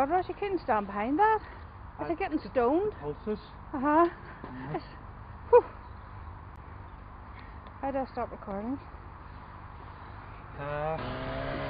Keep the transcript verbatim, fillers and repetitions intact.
God, Ross, you couldn't stand behind that. Is it getting stoned? Pulses. Uh-huh. Mm-hmm. Whew. How do I stop recording? Uh,